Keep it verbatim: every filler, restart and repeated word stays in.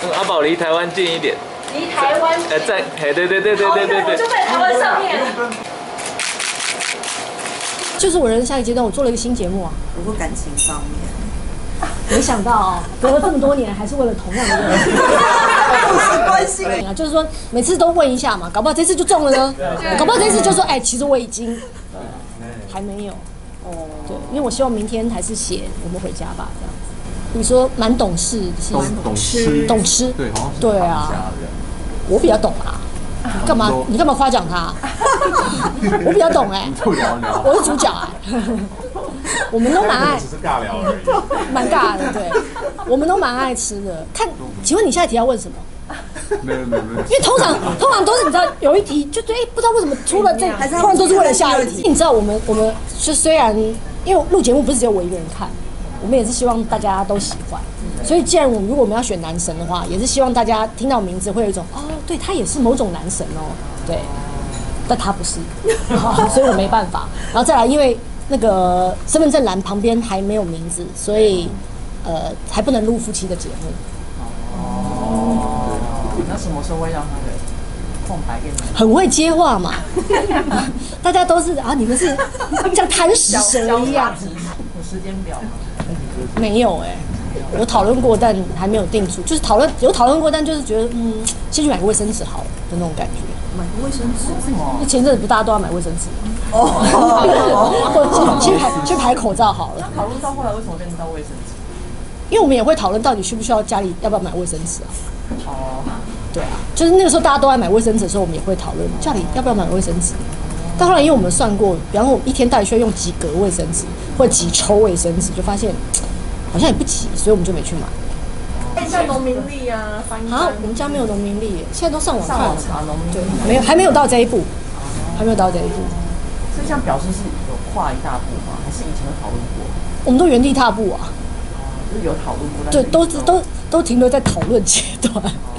阿宝离台湾近一点。 离台湾近。 呃，在，哎，对对对对对对对。 我就在台湾上面。 就是我人生下一个阶段，我做了一个新节目啊。 我说感情方面， 没想到哦，隔了这么多年，还是为了同样的问题。 互相关心啊，就是说每次都问一下嘛，搞不好这次就中了呢。搞不好这次就说，哎，其实我已经还没有。哦。对，因为我希望明天还是写我们回家吧这样子。你说蛮懂事，是懂懂吃， 懂吃， 对，好像是对啊，我比较懂啊。干嘛？你干嘛夸奖他？我比较懂哎、 就聊聊， 我是主角哎、我们都蛮爱， 只是尬聊而已， 蛮尬的，对，我们都蛮爱吃的。看，请问你下一题要问什么？ 没有没有没有， 因为通常通常都是你知道有一题就对，哎、不知道为什么出了这，通常都是为了下一题。你知道我们我们就虽然因为录节目不是只有我一个人看，我们也是希望大家都喜欢。所以，既然我们如果我们要选男神的话，也是希望大家听到名字会有一种哦，对他也是某种男神哦，对，但他不是，所以我没办法。然后再来，因为那个身份证栏旁边还没有名字，所以呃还不能录夫妻的节目。 哦，那什么时候会让他的空白给你？ 很会接话嘛，大家都是啊，你们是像贪食蛇一样。 有时间表吗？ 没有哎、有讨论过，但还没有定出。就是讨论有讨论过，但就是觉得嗯，先去买个卫生纸好了的那种感觉。 买个卫生纸， 什么？ 那前阵子不大家都要买卫生纸吗？ 哦， 或者去去排去排口罩好了。 讨论到后来为什么变成到卫生纸？ 因为我们也会讨论到底需不需要家里要不要买卫生纸啊？ 哦， 对啊，就是那个时候大家都爱买卫生纸的时候，我们也会讨论家里要不要买卫生纸。但后来因为我们算过，比方说我一天到底需要用几格卫生纸或者几抽卫生纸，就发现好像也不急，所以我们就没去买。 像农民历啊，翻译啊，我们家没有农民历耶，现在都上网看上了。 网查农民对， 历， 没有，还没有到这一步，还没有到这一步。 所以这样表示是有跨一大步吗？还是以前有讨论过？ 我们都原地踏步啊， 就是有讨论过，但对， 是都都都停留在讨论阶段。 哦